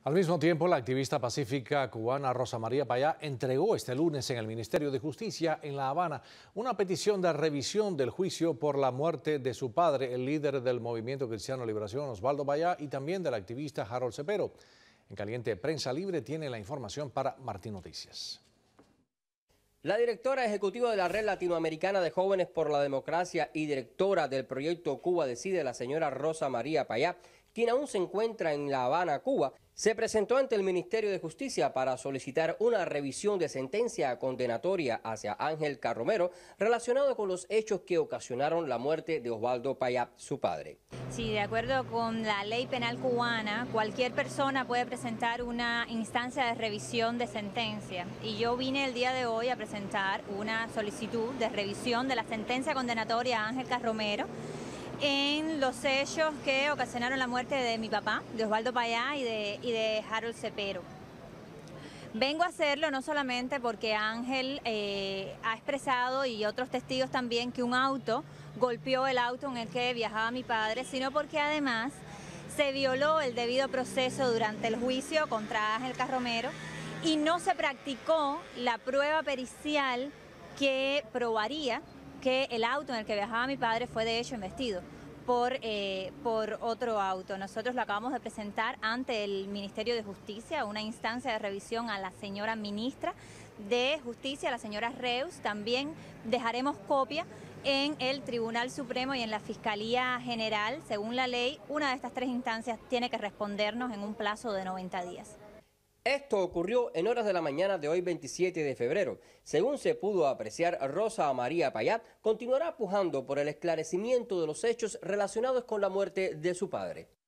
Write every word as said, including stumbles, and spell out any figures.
Al mismo tiempo, la activista pacífica cubana Rosa María Payá entregó este lunes en el Ministerio de Justicia en La Habana una petición de revisión del juicio por la muerte de su padre, el líder del Movimiento Cristiano de Liberación, Osvaldo Payá, y también del activista Harold Cepero. En Caliente Prensa Libre tiene la información para Martín Noticias. La directora ejecutiva de la Red Latinoamericana de Jóvenes por la Democracia y directora del proyecto Cuba Decide, la señora Rosa María Payá, quien aún se encuentra en La Habana, Cuba, se presentó ante el Ministerio de Justicia para solicitar una revisión de sentencia condenatoria hacia Ángel Carromero relacionado con los hechos que ocasionaron la muerte de Osvaldo Payá, su padre. Sí, de acuerdo con la ley penal cubana, cualquier persona puede presentar una instancia de revisión de sentencia. Y yo vine el día de hoy a presentar una solicitud de revisión de la sentencia condenatoria a Ángel Carromero en los hechos que ocasionaron la muerte de mi papá, de Osvaldo Payá y de, y de Harold Cepero. Vengo a hacerlo no solamente porque Ángel eh, ha expresado, y otros testigos también, que un auto golpeó el auto en el que viajaba mi padre, sino porque además se violó el debido proceso durante el juicio contra Ángel Carromero y no se practicó la prueba pericial que probaría que el auto en el que viajaba mi padre fue de hecho embestido por, eh, por otro auto. Nosotros lo acabamos de presentar ante el Ministerio de Justicia, una instancia de revisión a la señora ministra de Justicia, la señora Reus. También dejaremos copia en el Tribunal Supremo y en la Fiscalía General. Según la ley, una de estas tres instancias tiene que respondernos en un plazo de noventa días. Esto ocurrió en horas de la mañana de hoy, veintisiete de febrero. Según se pudo apreciar, Rosa María Payá continuará pujando por el esclarecimiento de los hechos relacionados con la muerte de su padre.